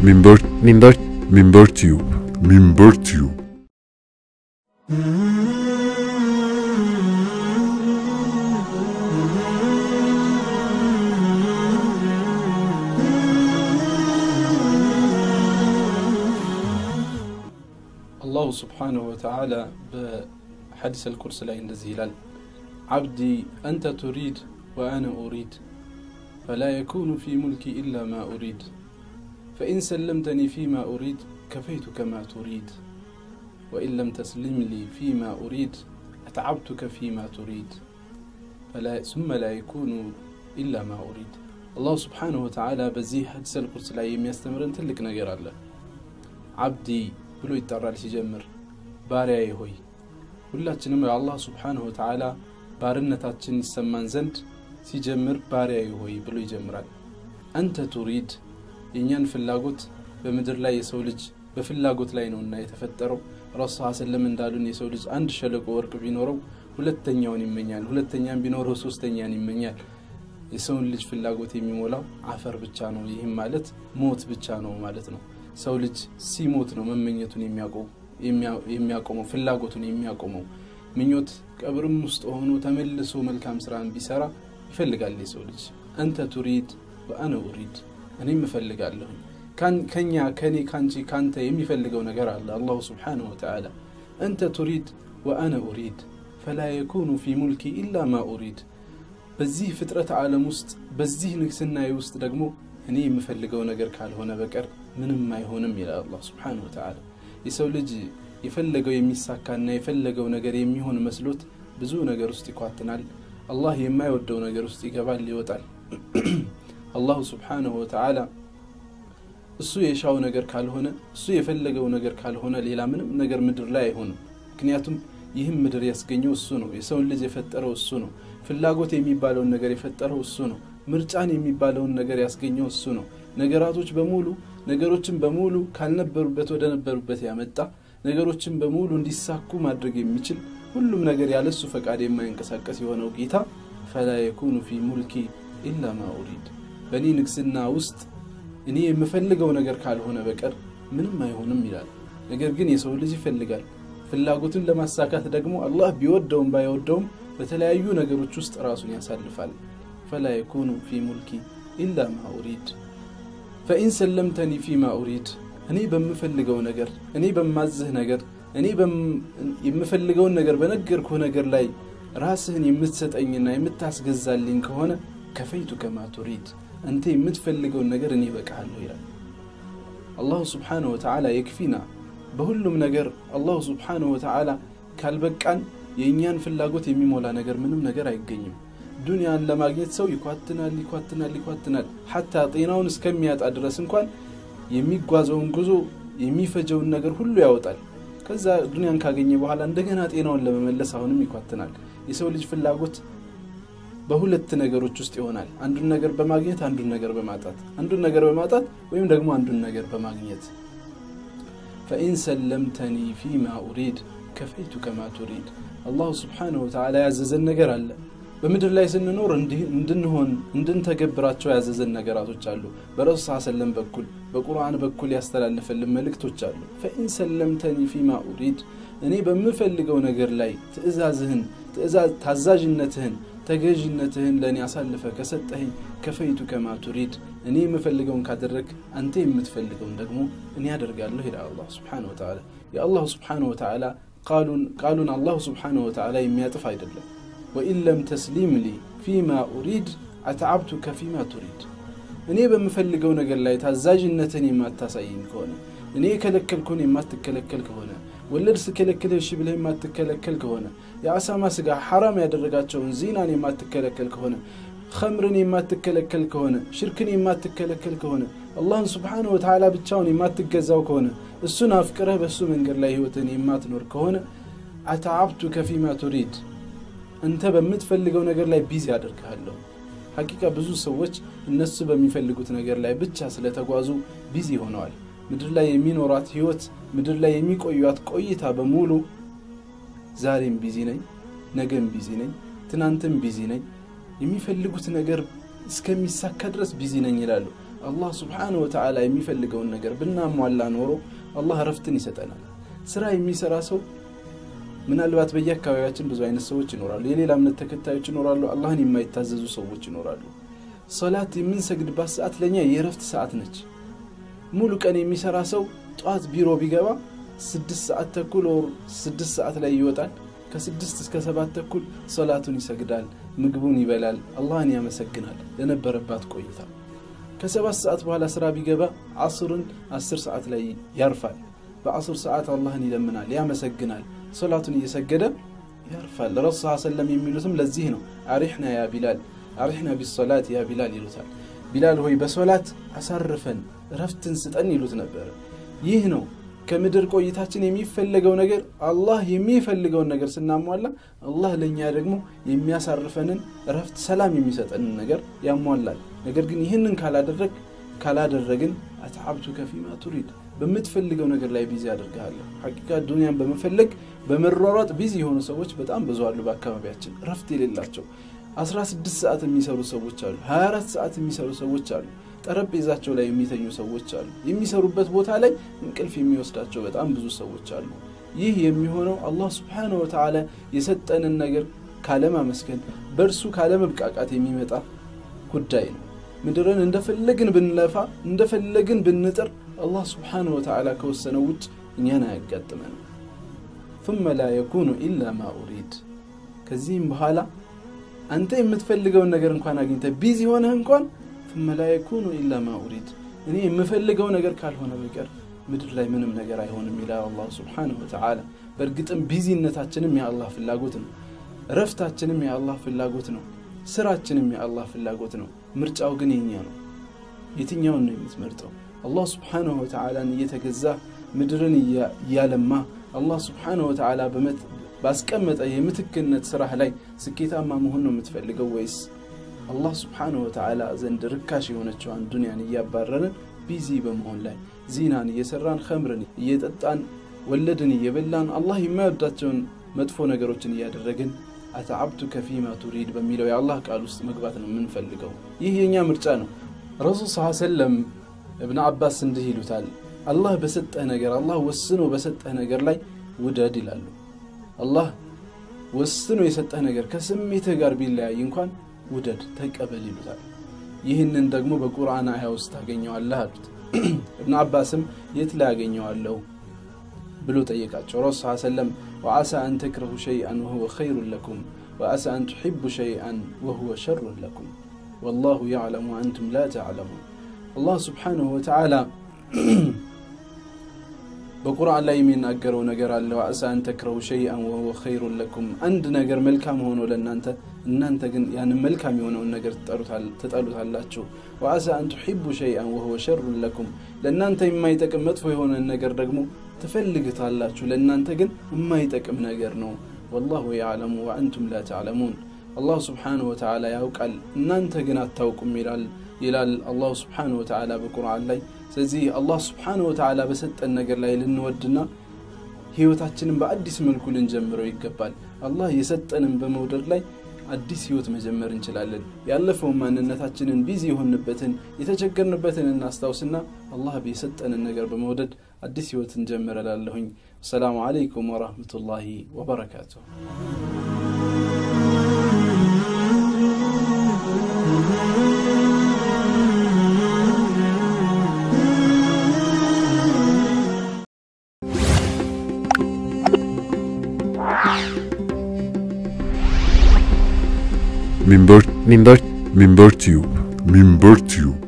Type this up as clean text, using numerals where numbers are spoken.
منبر تيوب الله سبحانه وتعالى بحديث الكرسي لا يندزي هلال عبدي أنت تريد وأنا أريد فلا يكون في ملكي إلا ما أريد فإن سلمتني فيما أريد كفيتك ما تريد وإن لم تسلم لي فيما أريد أتعبتك فيما تريد ثم لا يكون إلا ما أريد الله سبحانه وتعالى بزي حديث الكرسي لا يستمرن تلك نجر الله عبدي ብሎ ይጣራል ሲጀምር ባሪያዬ ሆይ ሁላችንም አላህ Subhanahu Wa Ta'ala ባርነታችን ይሰማን ዘንድ ሲጀምር ባሪያዬ ሆይ ብሎ ይጀምራል አንተ ቱሪድ የኛን ፍላጎት በመድር ላይ የሰው ልጅ በፍላጎት ላይ ነውና የተፈጠረው ረሱል ሰለላሁ እንዳሉን የሰው ልጅ አንድ ሸለቆ ወርቅ ቢኖረው ሁለተኛውን ይመኛል ሁለተኛን ቢኖረው ሶስተኛን ይመኛል የሰው ልጅ ፍላጎት የሚሞላው አፈር ብቻ ነው ይህም ማለት ሞት ብቻ ነው ማለት ነው ሰው ልጅ ሲሞት ነው መመኘቱን የሚያቆመው ፍላጎቱን የሚያቆመው ምኞት ቀብርም ውስጥ ሆኖ ተመልሶ መልካም ስራን ቢሰራ ይፈልጋል የሰው ልጅ አንተ ቱሪድ ወአና ኡሪድ እኔም እፈልጋለሁ ከኔ ካንቺ ካንተ የሚፈልገው ነገር አለ አላህ Subhanahu Wa Ta'ala አንተ ቱሪድ ወአና ኡሪድ فلا يكون في ملكي الا ما اريد በዚህ ፍጥረት ዓለም ውስጥ በዚህ ንግስናዬ ውስጥ ደግሞ እኔ የምፈልገው ነገር ካልሆነ በቀር ምንም አይሆንም ይላል አላህ Subhanahu Wa Ta'ala የሰው ልጅ የፈለገው የሚሳካና የፈለገው ነገር የሚሆን መስሎት ብዙ ነገር ውስጥ ይቋጥናል አላህ የማይወደው ነገር ውስጥ ይገባል ይወጣል አላህ Subhanahu Wa Ta'ala እሱ የሻው ነገር ካልሆነ እሱ የፈለገው ነገር ካልሆነ ሌላ ምንም ነገር ምድር ላይ አይሆንም ምክንያቱም ይህም ምድር ያስገኘው እሱ ነው የሰው ልጅ የፈጠረው እሱ ነው ፍላጎት የሚባለው ነገር የፈጠረው እሱ ነው ምርጫን የሚባለው ነገር ያስገኘው እሱ ነው ነገሮችን በሙሉ ካልነበሩበት ወደ ነበሩበት ያመጣ ነገሮችን በሙሉ እንዲሳኩ ማድረግ የሚችል ሁሉም ነገር ያለሱ ፈቃድ የማይንቀሳቀስ የሆነው ጌታ فلا يكون في ملكي الا ما اريد በኔ ንግስና ውስጥ እኔ የምፈልገው ነገር ካልሆነ በቀር ምንም አይሆንም ይላል ነገር ግን የሰው ልጅ ይፈልጋል ፍላጎቱን ለማሳካት ደግሞ አላህ ቢወደውም ባይወደውም በተለያዩ ነገሮች ውስጥ ራሱን ያሳልፋል فلا يكون في ملكي الا ما اريد فإن سلمتني فيما أريد أني بمفلقو نجر أني بمازه نجر أني يمفلقو نجر بنجركو نجر لاي راسهن يمتست أينا يمتاس جزالين كهونا كفيتك ما تريد أنت يمتفلقو نجر أني بكحلو يا الله Subhanahu Wa Ta'ala يكفينا بهلم نجر الله Subhanahu Wa Ta'ala كالبكان ينيان فلاقوت يميمولا نجر منهم نجر أيقيم ዱንያን ለማግኘት ሰው ይኳትናል حتى ጤናውን እስከሚያጣ ድረስ እንኳን የሚጓዘውን ጉዞ የሚፈጀውን ነገር ሁሉ ያወጣል ከዛ ዱንያን ካገኘ በኋላ እንደገና ጤናውን ለመመለስ አሁንም ይኳትናል የሰው ልጅ ፍላጎት በሁለት ነገሮች ውስጥ ይሆናል አንዱን ነገር በማግኘት አንዱን ነገር በማጣት ወይም ደግሞ አንዱን ነገር በማግኘት فإن سلمتني فيما أريد كفيتك ما تريد الله Subhanahu Wa Ta'ala ያዘዘን ነገር አለ በመድር ላይ ስንኖር እንድንተገብራቸው ያዘዘን ነገራቶች አሉ በረሱል ሰለላሁ በኩል በቁርአን በኩል ያስተላልፈልን መልእክቶች አሉ فإن سلمتني فيما أريد እኔ በመፈልገው ነገር ላይ ታዛዥነትህን ተገዥነትህን ለኔ አሳልፈ ከሰጠኸኝ ከፈይቱ ከማ تريد እኔ የምፈልገውን ካደረክ አንተ የምትፈልገውን ደግሞ እኔ አደርጋለሁ ይላል አላህ Subhanahu Wa Ta'ala ያ አላህ Subhanahu Wa Ta'ala ቃሉን አላህ Subhanahu Wa Ta'ala የሚያጥፍ አይደለም وإن لم تسلم لي فيما أريد أتعبتك فيما تريد እኔ በመፈልገው ነገር ላይ ታዛዥነትን የማታሳይኝ ከሆነ እኔ ከለከልኩን የማትከለከል ከሆነ ወለድ ስከለከልሽ ብለህ የማትከለከል ከሆነ ያሳማ ስጋ حرام ያደረጋቸውን ዚናን የማትከለከል ከሆነ ኸምርን የማትከለከል ከሆነ ሽርክን የማትከለከል ከሆነ አላህ Subhanahu Wa Ta'ala ብቻውን የማትገዛው ከሆነ እሱን አፍቅረህ በሱ መንገድ ላይ ህይወትን የማትኖር ከሆነ أتعبتك فيما تريد አንተ በመትፈልገው ነገር ላይ ቢዚ ያደርጋለሁ ሐቂቃ ብዙ ሰዎች እነሱ በሚፈልጉት ነገር ላይ ብቻ ስለተጓዙ ቢዚ ሆነዋል ምድር ላይ የሚኖራት ህይወት ምድር ላይ የሚቆዩት ቆይታ በሙሉ ዛሬም ቢዚ ነኝ ነገም ቢዚ ነኝ ትናንትም ቢዚ ነኝ የሚፈልጉት ነገር እስከሚሳካ ድረስ ቢዚ ነኝ ይላሉ الله سبحانه وتعالى የሚፈልገውን ነገር ብናሟላ ኖሮ አላህ ረፍትን ይሰጠናል ስራ የሚሰራ ሰው ምናልባት በየአካባቢያችን ብዙ አይነት ሰዎች ይኖራሉ የሌላ እምነት ተከታዮች ይኖራሉ አላህን የማይታዘዙ ሰዎች ይኖራሉ ሶላት የምንሰግድባት ሰዓት ለኛ የረፍት ሰዓት ነች ሙሉ ቀን የሚሰራ ሰው ጧት ቢሮ ቢገባ 6 ሰዓት ተኩል ወር 6 ሰዓት ላይ ይወጣል ከ6 እስከ 7 ተኩል ሶላቱን ይሰግዳል ምግቡን ይበላል አላህን ያመሰግናል ለነበረባት ቆይታ ከ7 ሰዓት በኋላ ስራ ቢገባ አስርን 10 ሰዓት ላይ ያርፋል በ10 ሰዓት አላህን ይለምናል ያመሰግናል ሶላቱን እየሰገደ ያርፋል ረሱል ሰለላሁ የሚሉትም ለዚህ ነው አሪህና ያ ቢላል አሪህና ቢሶላት ያ ቢላል ይሉታል ቢላል ሆይ በሶላት አሳርፈን ረፍትን ስጠን ይሉት ነበር ይህ ነው ከምድር ቆይታችን የሚፈልገው ነገር አላህ የሚፈልገውን ነገር ስናሟላ አላህ ለኛ ደግሞ የሚያሳርፈንን ረፍት ሰላም የሚሰጠንን ነገር ያሟላል ነገር ግን ይሄንን ካላደረግን አትዓብቱከ ፊማ ቱሪድ በመትፈልገው ነገር ላይ ቢዚ አድርጋለሁ ሐቂቃ ዱንያን በመፈለግ በመሯሯጥ ቢዚ የሆኑ ሰዎች በጣም ብዙ አሉ በአካባቢያችን ረፍት የሌላቸው 16 ሰዓት የሚሰሩ ሰዎች አሉ 24 ሰዓት የሚሰሩ ሰዎች አሉ ጠረጴዛቸው ላይ የሚተኙ ሰዎች አሉ የሚሰሩበት ቦታ ላይ እንቅልፍ የሚወስዳቸው በጣም ብዙ ሰዎች አሉ ይህ የሚሆነው አላህ Subhanahu Wa Ta'ala የሰጠንን ነገር ካለማመስገን በርሱ ካለመብቃቃት የሚመጣ ጉዳይ ነው ምድርን እንደፈለግን ብንለፋ እንደፈለግን ብንጥር አላህ Subhanahu Wa Ta'ala ከወሰነው ውጭ እኛን አያጋጥመንም ثم لا يكون الا ما اريد ከዚህም በኋላ አንተ የምትፈልገው ነገር እንኳን አግኝተ ቢዚ ሆነህ እንኳን ثم لا يكون الا ما اريد እኔ የምፈልገው ነገር ካልሆነ በቀር ምድር ላይ ምንም ነገር አይሆንም ይላል አላህ Subhanahu Wa Ta'ala በርግጥም ቢዚነታችንም የአላህ ፍላጎት ነው ረፍታችንም የአላህ ፍላጎት ነው ስራችንም የአላህ ፍላጎት ነው ምርጫው ግን የኛ ነው የትኛውን ነው የምትመርጠው አላህ Subhanahu Wa Ta'ala እየተገዛ ምድርን ያለማ አላህ Subhanahu Wa Ta'ala ባስቀመጠ የምትክነት ስራህ ላይ ስኬታማ መሆን ነው የምትፈልገው ወይስ አላህ Subhanahu Wa Ta'ala ዘንድ ርካሽ የሆነችውን ዱንያን ያባረረን ቢዚ በመሆን ላይ ዚናን እየሰራን ኸምርን እየጠጣን ወለድን እየበላን አላህ የማይወዳቸውን መጥፎ ነገሮችን እያደረግን አተዓብቱከ ፊማ ቱሪድ በሚለው የአላህ ቃል ውስጥ መግባት ነው የምንፈልገው ይህ የኛ ምርጫ ነው ረሱል ሰለላሁ ዐለይሂ ወሰለም ኢብኑ አባስ እንዲህ ይሉታል አላህ በሰጠህ ነገር አላህ ወስኖ በሰጠህ ነገር ላይ ውደድ ይላሉ አላህ ወስኖ የሰጠህ ነገር ከስሜትህ ጋር ቢለያይ እንኳን ውደድ ተቀበል ይሉታል ይህንን ደግሞ በቁርአን አያ ውስጥ ታገኘዋለህ አሉት ኢብኑ አባስም የት ላይ ያገኘዋለሁ ብሎ ጠየቃቸው ረሱል ሰለላሁ ዐለይሂ ወሰለም وعسى أن تكرهوا شيئا وهو خير لكم وعسى أن تحبوا شيئا وهو شر لكم والله يعلم وأنتم لا تعلمون الله سبحانه وتعالى በቁርአን ላይ የሚናገረው ነገር አለ وعسى أن تكرهوا شيئا وهو خير لكم አንድ ነገር መልካም ሆኖ እናንተ ግን ያን መልካም የሆነውን ነገር ተጠሉታላችሁ وعسى أن تحبوا شيئا وهو شر لكم ለእናንተ የማይጠቅም መጥፎ የሆነ ነገር ደግሞ ትፈልጉታላችሁ ለእናንተ ግን የማይጠቅም ነገር ነው والله يعلم وانتم لا تعلمون الله سبحانه وتعالى ያውቃል እናንተ ግን አታውቁም ይላል الله سبحانه وتعالى በቁርአን ላይ ስለዚህ الله سبحانه وتعالى በሰጠን ነገር ላይ ልንወድና ህይወታችንን በአዲስ መልኩ ልንጀምረው ይገባል الله የሰጠንን በመውደድ ላይ አዲስ ህይወት መጀመር እንችላለን ያለፈው ማንነታችንን ቢዚ ሆንበትን የተቸገርንበትን እናስታውስና الله በሰጠንን ነገር በመውደድ አዲስ ህይወት እንጀምራለሁኝ ሰላም አለይኩም ወራህመቱላሂ ወበረካቱሁ Minber Tube